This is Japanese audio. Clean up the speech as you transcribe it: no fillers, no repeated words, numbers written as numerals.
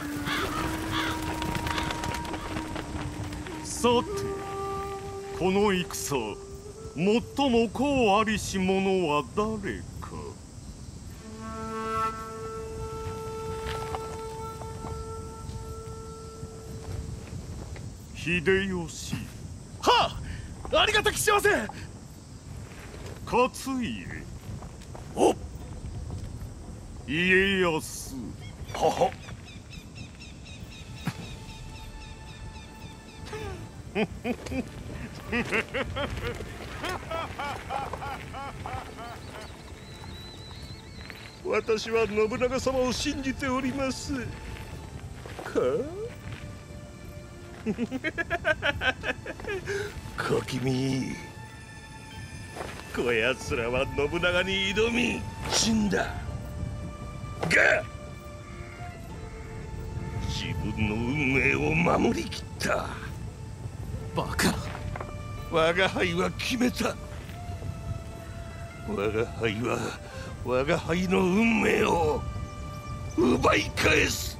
さて、この戦、最も功ありし者は誰か。秀吉。 はあ、ありがたき幸せ。 勝家。 お、 家康。 はは。私は信長様を信じております。か小気味。こやつらは信長に挑み死んだが、自分の運命を守りきった。バカ。我が輩は決めた。我が輩は我が輩の運命を奪い返す。